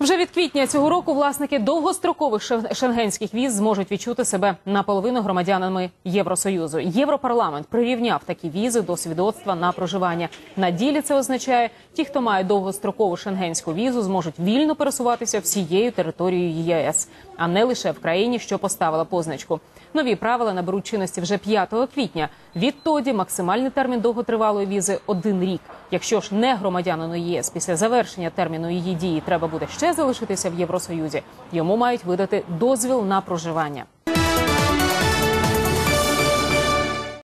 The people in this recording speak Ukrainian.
Вже від квітня цього року власники довгострокових шенгенських віз зможуть відчути себе наполовину громадянами Євросоюзу. Європарламент прирівняв такі візи до свідоцтва на проживання. На ділі це означає, ті, хто має довгострокову шенгенську візу, зможуть вільно пересуватися всією територією ЄС, а не лише в країні, що поставила позначку. Нові правила наберуть чинності вже 5 квітня. Відтоді максимальний термін довготривалої візи – 1 рік. Якщо ж не громадянину ЄС після завершення терміну її дії треба буде ще залишитися в Євросоюзі, йому мають видати дозвіл на проживання.